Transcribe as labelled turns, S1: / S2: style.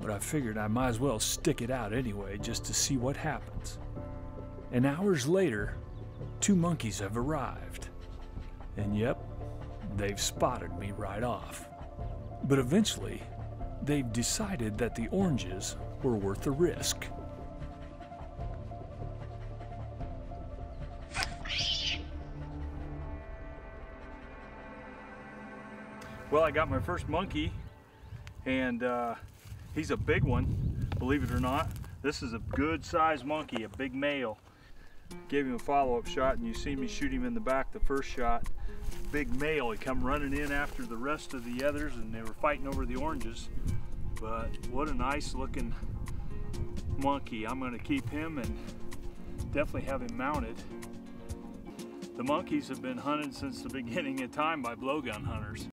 S1: but I figured I might as well stick it out anyway just to see what happens. And hours later, 2 monkeys have arrived. And yep, they've spotted me right off. But eventually, they've decided that the oranges were worth the risk. Well, I got my first monkey, and he's a big one, believe it or not. This is a good sized monkey, a big male. Gave him a follow-up shot, and you see me shoot him in the back the first shot. Big male, he come running in after the rest of the others, and they were fighting over the oranges. But what a nice looking monkey. I'm gonna keep him and definitely have him mounted. The monkeys have been hunted since the beginning of time by blowgun hunters.